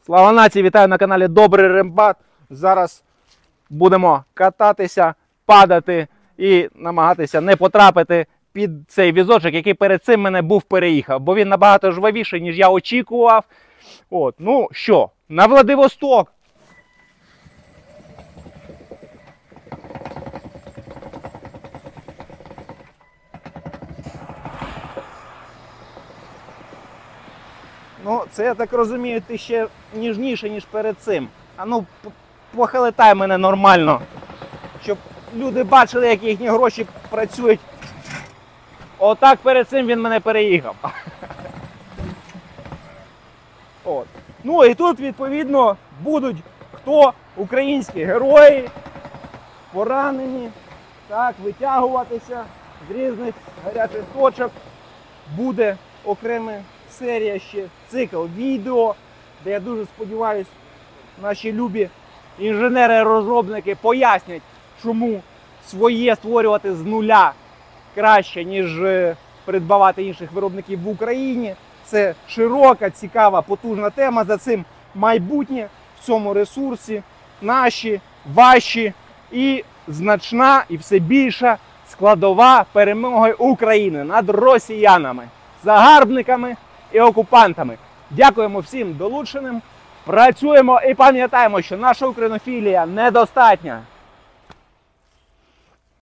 Слава нації! Вітаю на каналі Добрий Рембат. Зараз будемо кататися, падати і намагатися не потрапити під цей візочок, який перед цим мене був переїхав. Бо він набагато жвавіший, ніж я очікував. От, ну що, на Владивосток! Ну, це, я так розумію, ти ще ніжніше, ніж перед цим. А ну, похилитай мене нормально, щоб люди бачили, як їхні гроші працюють. Отак перед цим він мене переїхав. От. Ну і тут, відповідно, будуть хто? Українські герої, поранені, так, витягуватися з різних гарячих точок. Буде окрема серія ще, цикл відео, де я дуже сподіваюся, наші любі інженери-розробники пояснять, чому своє створювати з нуля краще, ніж придбавати інших виробників в Україні. Це широка, цікава, потужна тема. За цим майбутнє в цьому ресурсі наші, ваші і значна і все більша складова перемоги України над росіянами, загарбниками і окупантами. Дякуємо всім долученим, працюємо і пам'ятаємо, що наша українофілія недостатня.